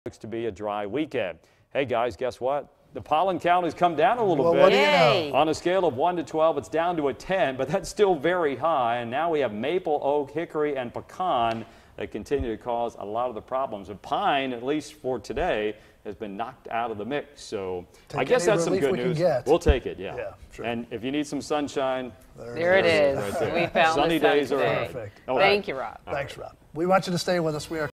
Looks to be a dry weekend. Hey guys, guess what? The pollen count has come down a little bit. What do you know? On a scale of 1 to 12, it's down to a 10, but that's still very high. And now we have maple, oak, hickory, and pecan that continue to cause a lot of the problems. And pine, at least for today, has been knocked out of the mix. So I guess that's some good news. We'll take it, yeah. Yeah, sure. And if you need some sunshine, there it is. Right there. We found Sunny the sun days today. are perfect. Thank you, Rob. Thanks, Rob. We want you to stay with us. We are